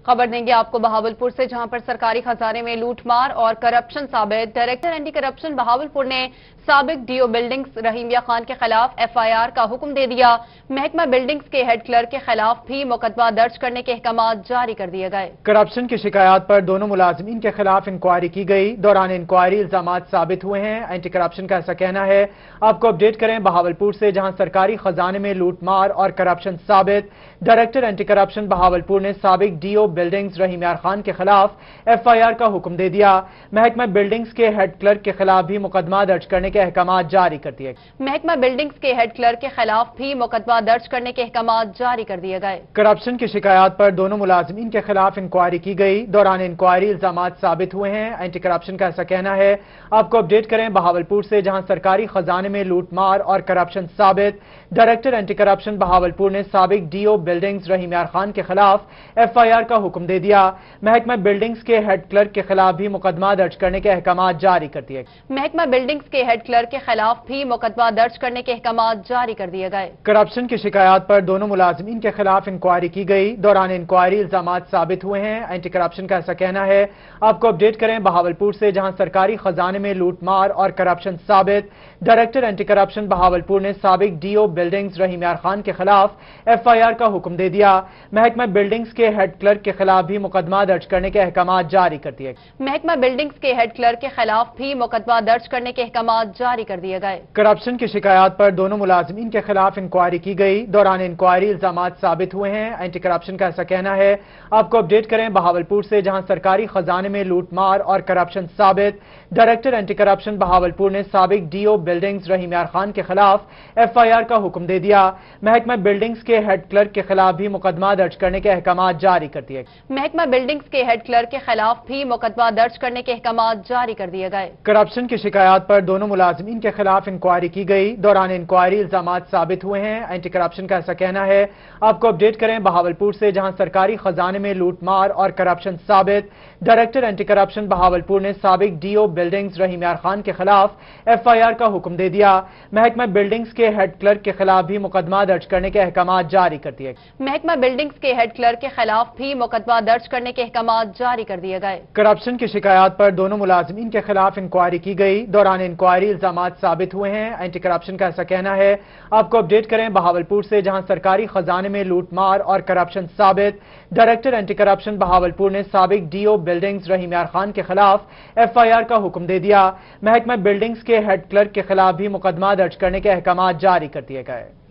खबर देंगे आपको बहावलपुर से, जहां पर सरकारी खजाने में लूटमार और करप्शन साबित। डायरेक्टर एंटी करप्शन बहावलपुर ने साबिक डीओ बिल्डिंग्स रहीमिया खान के खिलाफ एफआईआर का हुक्म दे दिया। महकमा बिल्डिंग्स के हेड क्लर्क के खिलाफ भी मुकदमा दर्ज करने के अहकाम जारी कर दिए गए। करप्शन की शिकायत पर दोनों मुलाजिमीन के खिलाफ इंक्वायरी की गई। दौरान इंक्वायरी इल्जामात साबित हुए हैं। एंटी करप्शन का ऐसा कहना है। आपको अपडेट करें बहावलपुर से, जहां सरकारी खजाने में लूटमार और करप्शन साबित। डायरेक्टर एंटी करप्शन बहावलपुर ने साबिक डीओ बिल्डिंग्स रहीमिया खान के खिलाफ एफआईआर का हुक्म दे दिया। महकमा बिल्डिंग्स के हेड क्लर्क के खिलाफ भी मुकदमा दर्ज करने के अहकाम जारी कर दिए। महकमा बिल्डिंग्स के हेड क्लर्क के खिलाफ भी मुकदमा दर्ज करने के अहकाम जारी कर दिए गए। करप्शन की शिकायत पर दोनों मुलाजिमीन के खिलाफ इंक्वायरी की गई। दौरान इंक्वायरी इल्जामात साबित हुए हैं। एंटी करप्शन का ऐसा कहना है। आपको अपडेट करें बहावलपुर से, जहां सरकारी खजाने में लूटमार और करप्शन साबित। डायरेक्टर एंटी करप्शन बहावलपुर ने साबिक डीओ बिल्डिंग्स रहीमिया खान के खिलाफ एफआईआर का हुक्म दे दिया। महकमा बिल्डिंग्स के हेड क्लर्क के खिलाफ भी मुकदमा दर्ज करने के अहकाम जारी कर दिए। महकमा बिल्डिंग्स के हेड क्लर्क के खिलाफ भी मुकदमा दर्ज करने के अहकाम जारी कर दिए गए। करप्शन की शिकायत पर दोनों मुलाजिमीन के खिलाफ इंक्वायरी की गई। दौरान इंक्वायरी इल्जामात साबित हुए हैं। एंटी करप्शन का ऐसा कहना है। आपको अपडेट करें बहावलपुर से, जहां सरकारी खजाने में लूटमार और करप्शन साबित। डायरेक्टर एंटी करप्शन बहावलपुर ने साबिक डीओ बिल्डिंग्स रहीमिया खान के खिलाफ एफआईआर का हुक्म दे दिया। महकमा बिल्डिंग्स के हेड क्लर्क के खिलाफ भी मुकदमा दर्ज करने के अहकाम जारी कर दिए। महकमा बिल्डिंग्स के हेड क्लर्क के खिलाफ भी मुकदमा दर्ज करने के अहकाम जारी कर दिए गए। करप्शन की शिकायत पर दोनों मुलाजिमीन के खिलाफ इंक्वायरी की गई। दौरान इंक्वायरी इल्जामात साबित हुए हैं। एंटी करप्शन का ऐसा कहना है। आपको अपडेट करें बहावलपुर से, जहां सरकारी खजाने में लूटमार और करप्शन साबित। डायरेक्टर एंटी करप्शन बहावलपुर ने साबिक डीओ बिल्डिंग्स रहीमिया खान के खिलाफ एफआईआर का हुक्म दे दिया। महकमा बिल्डिंग्स के हेड क्लर्क के खिलाफ भी मुकदमा दर्ज करने के अहकाम जारी कर दिए। महकमा बिल्डिंग्स के हेड क्लर्क के खिलाफ भी मुकदमा दर्ज करने के अहकाम जारी कर दिए गए। करप्शन की शिकायत पर दोनों मुलाजिमीन के खिलाफ इंक्वायरी की गई। दौरान इंक्वायरी इल्जामात साबित हुए हैं। एंटी करप्शन का ऐसा कहना है। आपको अपडेट करें बहावलपुर से, जहां सरकारी खजाने में लूटमार और करप्शन साबित। डायरेक्टर एंटी करप्शन बहावलपुर ने साबिक डीओ बिल्डिंग्स रहीमिया खान के खिलाफ एफआईआर का हुक्म दे दिया। महकमा बिल्डिंग्स के हेड क्लर्क के खिलाफ भी मुकदमा दर्ज करने के अहकाम जारी कर दिए। महकमा बिल्डिंग्स के हेड क्लर्क के खिलाफ भी मुकदमा दर्ज करने के अहकाम जारी कर दिए गए। करप्शन की शिकायत पर दोनों मुलाजिमीन के खिलाफ इंक्वायरी की गई। दौरान इंक्वायरी इल्जामात साबित हुए हैं। एंटी करप्शन का ऐसा कहना है। आपको अपडेट करें बहावलपुर से, जहां सरकारी खजाने में लूटमार और करप्शन साबित। डायरेक्टर एंटी करप्शन बहावलपुर ने साबिक डीओ बिल्डिंग्स रहीमिया खान के खिलाफ एफआईआर का हुक्म दे दिया। महकमा बिल्डिंग्स के हेड क्लर्क के खिलाफ भी मुकदमा दर्ज करने के अहकाम जारी कर दिए गए।